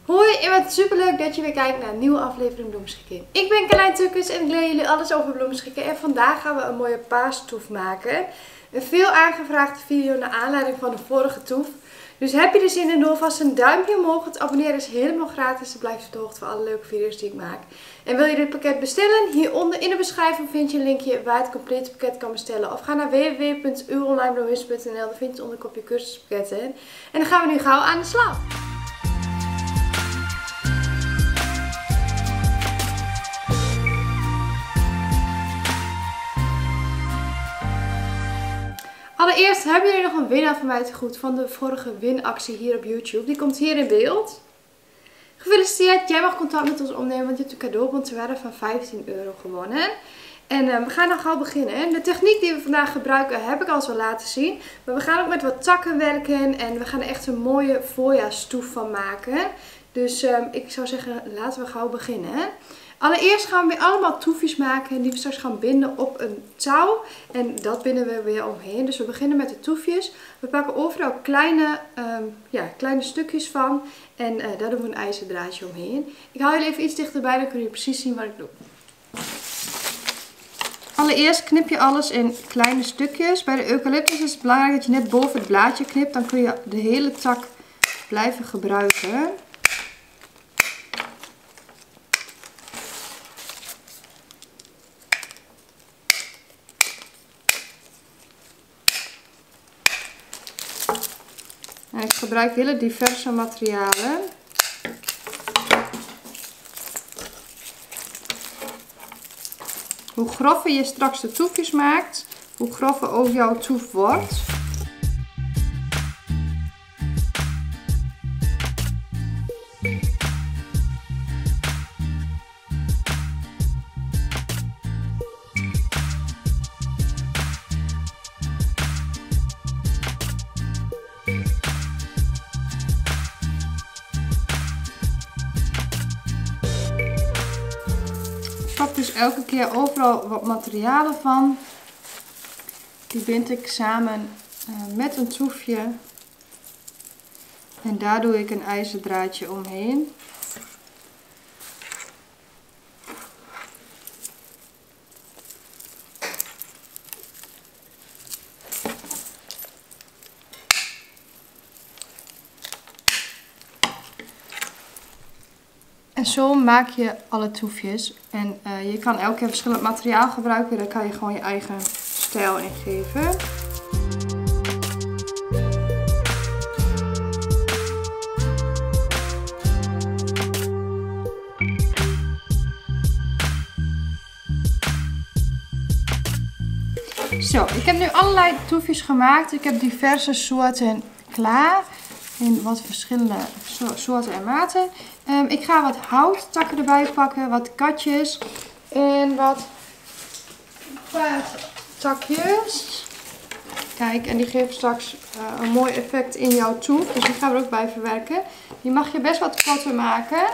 Hoi en wat superleuk dat je weer kijkt naar een nieuwe aflevering Bloemschikken. Ik ben Carlijn Tukkers en ik leer jullie alles over bloemschikken. En vandaag gaan we een mooie paastoef maken. Een veel aangevraagde video naar aanleiding van de vorige toef. Dus heb je er zin in, doe alvast een duimpje omhoog. Het abonneren is helemaal gratis. Dan blijf je op de hoogte van alle leuke video's die ik maak. En wil je dit pakket bestellen? Hieronder in de beschrijving vind je een linkje waar je het complete pakket kan bestellen. Of ga naar www.uwonlinebloemist.nl. Daar vind je het onder kopje cursuspakketten. En dan gaan we nu gauw aan de slag. Allereerst hebben jullie nog een winnaar van mij te goed van de vorige winactie hier op YouTube. Die komt hier in beeld. Gefeliciteerd, jij mag contact met ons opnemen, want je hebt een cadeaubon te waarde van €15 gewonnen. En we gaan dan gauw beginnen. De techniek die we vandaag gebruiken heb ik al zo laten zien. Maar we gaan ook met wat takken werken en we gaan er echt een mooie voorjaarstoef van maken. Dus ik zou zeggen, laten we gauw beginnen. Allereerst gaan we weer allemaal toefjes maken die we straks gaan binden op een touw. En dat binden we weer omheen. Dus we beginnen met de toefjes. We pakken overal kleine stukjes van. En daar doen we een ijzerdraadje omheen. Ik haal jullie even iets dichterbij, dan kun je precies zien wat ik doe. Allereerst knip je alles in kleine stukjes. Bij de eucalyptus is het belangrijk dat je net boven het blaadje knipt. Dan kun je de hele tak blijven gebruiken. Ik gebruik hele diverse materialen. Hoe grover je straks de toefjes maakt, hoe grover ook jouw toef wordt. Ik pak dus elke keer overal wat materialen van. Die bind ik samen met een toefje. En daar doe ik een ijzerdraadje omheen. En zo maak je alle toefjes. En je kan elke keer verschillend materiaal gebruiken. Daar kan je gewoon je eigen stijl in geven. Zo, ik heb nu allerlei toefjes gemaakt. Ik heb diverse soorten klaar. In wat verschillende soorten en maten. Ik ga wat houttakken erbij pakken, wat katjes en wat paardtakjes. Kijk, en die geven straks een mooi effect in jouw toef. Dus die gaan we er ook bij verwerken. Die mag je best wat korter maken.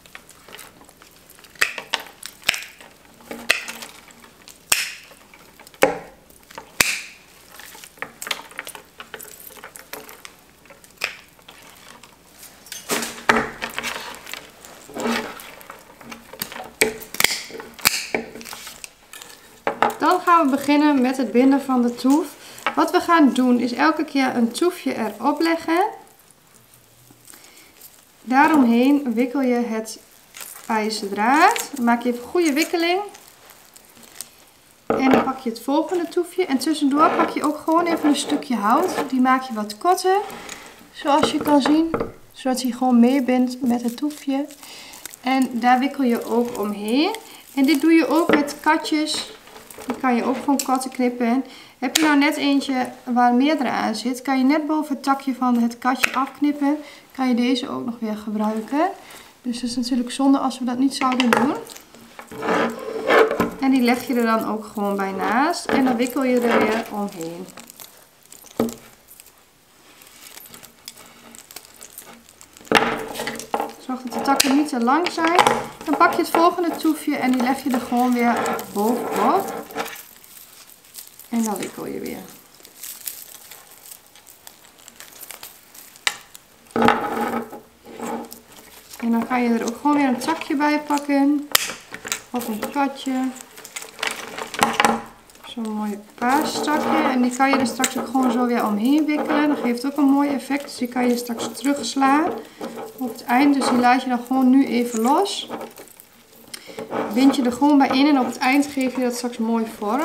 Dan gaan we beginnen met het binden van de toef. Wat we gaan doen is elke keer een toefje erop leggen. Daaromheen wikkel je het ijzerdraad. Dan maak je even een goede wikkeling. En dan pak je het volgende toefje. En tussendoor pak je ook gewoon even een stukje hout. Die maak je wat korter. Zoals je kan zien. Zodat hij gewoon meebindt met het toefje. En daar wikkel je ook omheen. En dit doe je ook met katjes. Die kan je ook gewoon korter knippen. Heb je nou net eentje waar meerdere aan zit, kan je net boven het takje van het katje afknippen. Kan je deze ook nog weer gebruiken. Dus het is natuurlijk zonde als we dat niet zouden doen. En die leg je er dan ook gewoon bij naast. En dan wikkel je er weer omheen. Zorg dat de takken niet te lang zijn. Dan pak je het volgende toefje en die leg je er gewoon weer bovenop. En dan wikkel je weer. En dan ga je er ook gewoon weer een takje bij pakken. Of een platje. Zo'n mooie paastakje. En die kan je er straks ook gewoon zo weer omheen wikkelen. Dat geeft ook een mooi effect. Dus die kan je straks terugslaan op het eind. Dus die laat je dan gewoon nu even los. Bind je er gewoon bij in en op het eind geef je dat straks mooi vorm.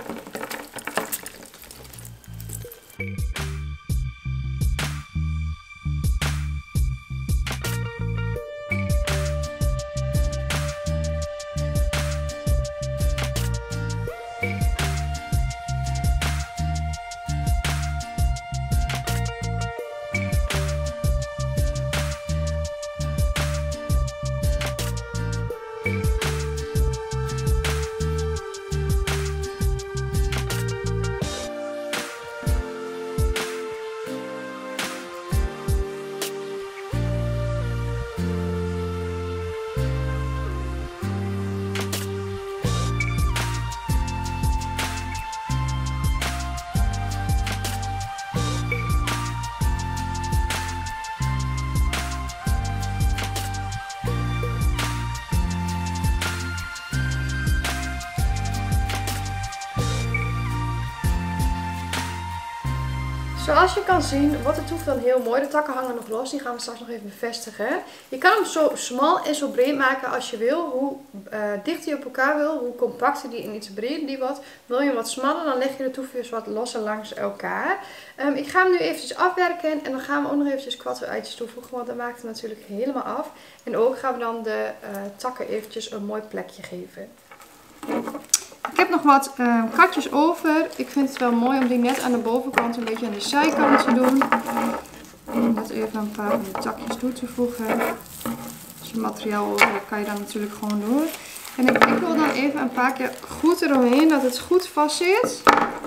Zoals je kan zien wordt het toef dan heel mooi. De takken hangen nog los. Die gaan we straks nog even bevestigen. Je kan hem zo smal en zo breed maken als je wil. Hoe dicht hij op elkaar wil. Hoe compacter die en iets breder die wordt. Wil je hem wat smaller, dan leg je de toefjes wat losser langs elkaar. Ik ga hem nu eventjes afwerken. En dan gaan we ook nog eventjes kwarteluitjes toevoegen. Want dat maakt het natuurlijk helemaal af. En ook gaan we dan de takken eventjes een mooi plekje geven. Ik heb nog wat katjes over. Ik vind het wel mooi om die net aan de bovenkant een beetje aan de zijkant te doen. En net even een paar van de takjes toe te voegen. Als je materiaal over hebt, kan je dat natuurlijk gewoon doen. En ik wil dan even een paar keer goed eromheen, dat het goed vast zit.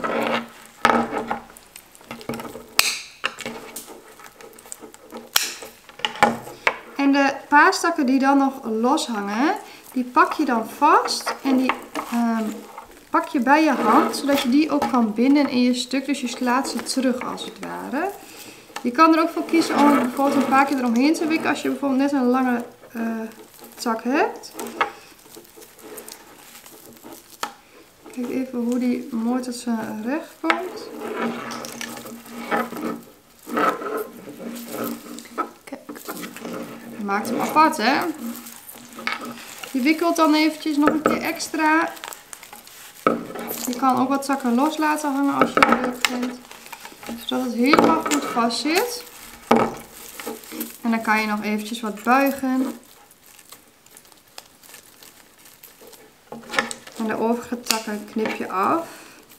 En de paastakken die dan nog los hangen, die pak je dan vast en die pak je bij je hand, zodat je die ook kan binden in je stuk. Dus je slaat ze terug als het ware. Je kan er ook voor kiezen om bijvoorbeeld een paar keer eromheen te wikken als je bijvoorbeeld net een lange tak hebt. Kijk even hoe die mooi tot zijn recht komt. Kijk, je maakt hem apart, hè. Je wikkelt dan eventjes nog een keer extra. Je kan ook wat takken los laten hangen als je het leuk vindt. Zodat het helemaal goed vast zit. En dan kan je nog eventjes wat buigen. En de overige takken knip je af.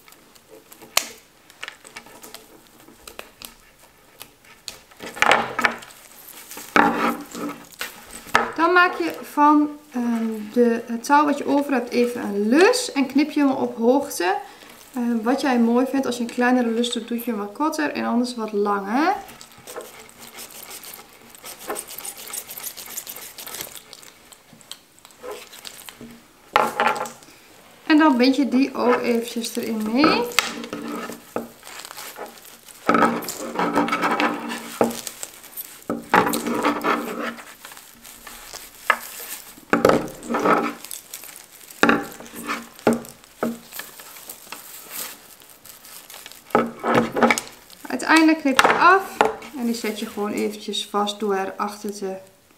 Dan maak je van het touw wat je over hebt even een lus en knip je hem op hoogte. Wat jij mooi vindt, als je een kleinere lus doet, doe je hem wat korter en anders wat langer. En dan bind je die ook eventjes erin mee. Uiteindelijk knip je af en die zet je gewoon eventjes vast door erachter te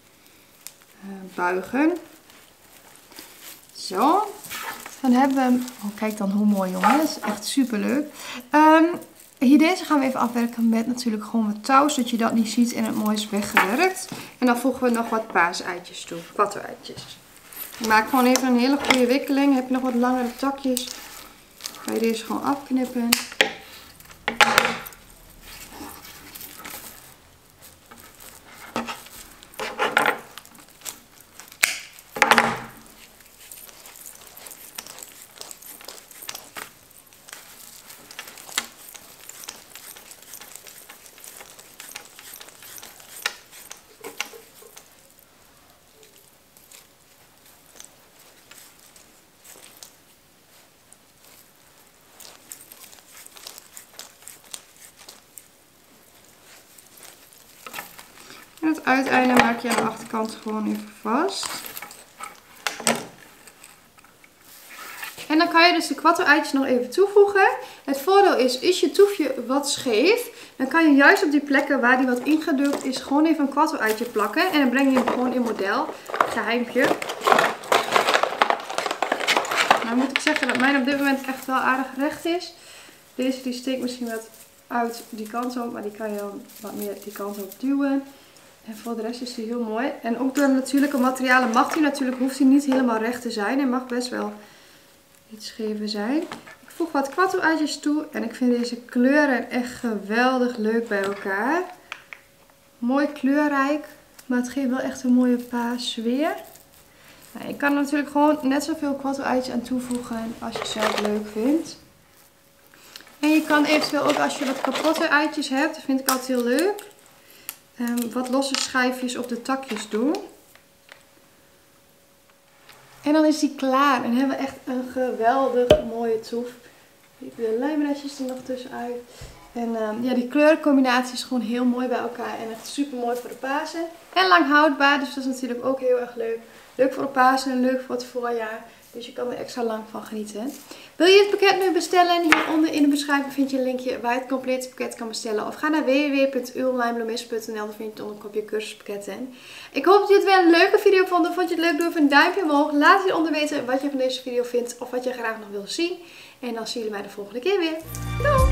buigen. Zo. Dan hebben we hem. Oh, kijk dan hoe mooi, jongen. Dat is echt super leuk. Hier deze gaan we even afwerken met natuurlijk gewoon wat touw, zodat je dat niet ziet en het mooi is weggewerkt. En dan voegen we nog wat paaseitjes toe, kwarteluitjes. Maak gewoon even een hele goede wikkeling. Heb je nog wat langere takjes, ga je deze gewoon afknippen. het uiteinde maak je aan de achterkant gewoon even vast. En dan kan je dus de kwarto-eitjes nog even toevoegen. Het voordeel is je toefje wat scheef, dan kan je juist op die plekken waar die wat ingedrukt is gewoon even een kwarto-eitje plakken. En dan breng je hem gewoon in model. Geheimpje. Nou moet ik zeggen dat mijn op dit moment echt wel aardig recht is. Deze die steekt misschien wat uit die kant op, maar die kan je dan wat meer die kant op duwen. En voor de rest is die heel mooi. En ook door natuurlijke materialen mag die natuurlijk, hoeft die niet helemaal recht te zijn. Hij mag best wel iets schever zijn. Ik voeg wat kwarto-eitjes toe en ik vind deze kleuren echt geweldig leuk bij elkaar. Mooi kleurrijk, maar het geeft wel echt een mooie paassfeer. Nou, je kan er natuurlijk gewoon net zoveel kwarto-eitjes aan toevoegen als je zelf leuk vindt. En je kan eventueel ook, als je wat kapotte eitjes hebt, dat vind ik altijd heel leuk, wat losse schijfjes op de takjes doen. En dan is die klaar. En hebben we echt een geweldig mooie toef. De lijmrestjes er nog tussenuit. En ja, die kleurencombinatie is gewoon heel mooi bij elkaar. En echt super mooi voor de Pasen. En lang houdbaar, dus dat is natuurlijk ook heel erg leuk. Leuk voor de Pasen en leuk voor het voorjaar. Dus je kan er extra lang van genieten. Wil je het pakket nu bestellen? Hieronder in de beschrijving vind je een linkje waar je het complete pakket kan bestellen. Of ga naar www.ulonlinebloemist.nl, dan vind je het onder een kopje cursuspakketten. Ik hoop dat je het weer een leuke video vond. Vond je het leuk? Doe even een duimpje omhoog. Laat hieronder weten wat je van deze video vindt of wat je graag nog wil zien. En dan zien jullie mij de volgende keer weer. Doei!